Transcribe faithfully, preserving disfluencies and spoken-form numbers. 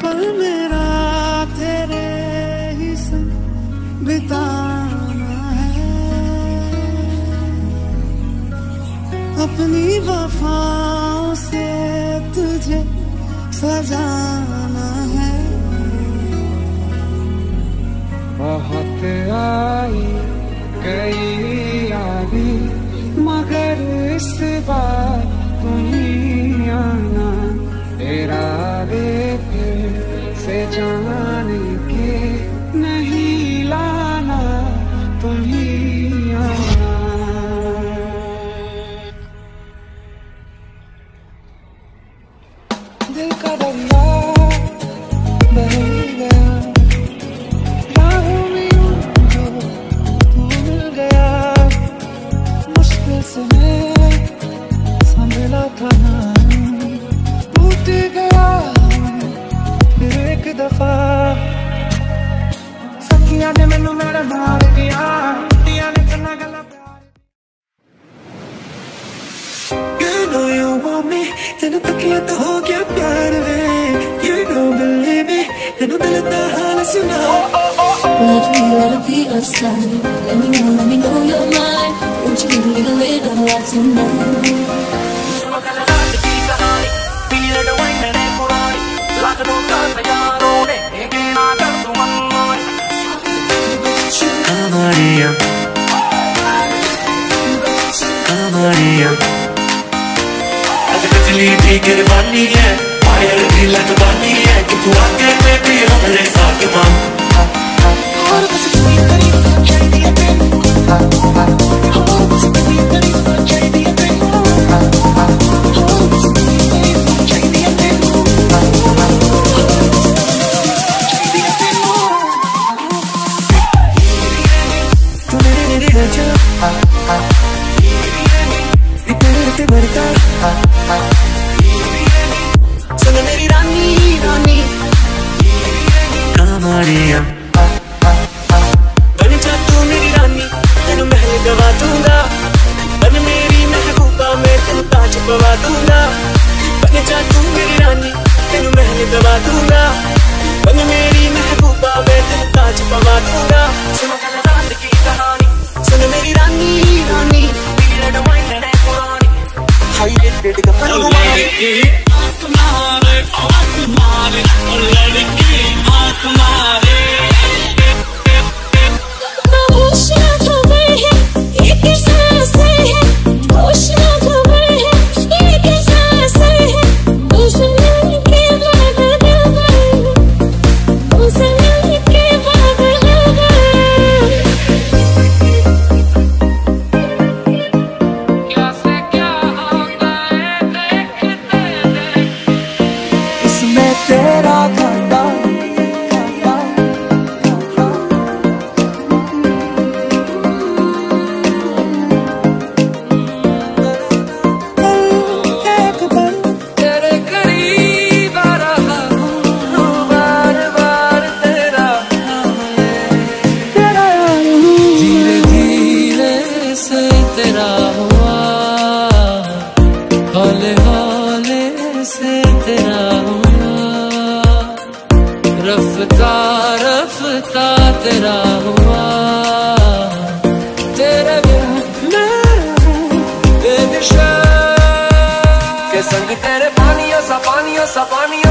पल मेरा तेरे ही संग बिताना है, अपनी वफाओं से तुझे सजाना है। बहुत आई गई यारी मगर इस बार तुम ही आना, इरादे फिर से जाने के नहीं लाना, तुम ही आना। दिल का दरिया बह गया, राहों में यूं जो तू मिल गया, मुश्किल से मैं संभला था ना, टूट गया फिर एक दफा। सखिया ने मैनू मेरा मार दिया, दिया ने कन्ना गला प्यार। You know you want me, तेनू तकिया तो हो गया प्यार वे। You don't believe me, तेनू दिल दा हाल सुना। Let me, let it be a sign. Let me know, let me know you're mine. Won't you give me a little love tonight? Maria, Maria, आज बिजली भी गिरवानी है, फायर भी लगवानी है, कि तू आके मैं भी हमारे साथ मान। और बस इतनी तारीफ चाहिए है तेनू, और बस इतनी तारीफ चाहिए है तेनू, और बस इतनी तारीफ चाहिए है तेनू, चाहिए है तेनू। तू मेरे लिए रचा, इतने मरता, सुन मेरी रानी रानी, Maria, बन जा तू मेरी रानी, तेनू महल गवा दूंगा, बन मेरी महबूबा मैं तेनू ताज पवा दूंगा। बन जा तू मेरी रानी, तेनू महल गवा दूंगा, बन मेरी महबूबा मैं तेनू ताज पवा दूंगा। सुन कल रात की कहानी, सुन मेरी रानी रानी, पीरियड वाइन है पुरानी, हाई रेटेड गप्पा लड़की आंख मारे, आंख मारे, लड़की आंख मारे। होश ना खबर है ये कैसा असर है, होश ना खबर है ये कैसा असर है, हुस्न के बाद गबर, हुस्न के बाद गबर। क्या से क्या होता है देखते देख, इसमें तेरा घाटा तेरा हुआ, हौले हौले से तेरा हुआ, रफ्ता रफ्ता तेरा हुआ, तेरे बिन मैं बेनिशा के संग तेरे पानियों सा पानियों सा पानी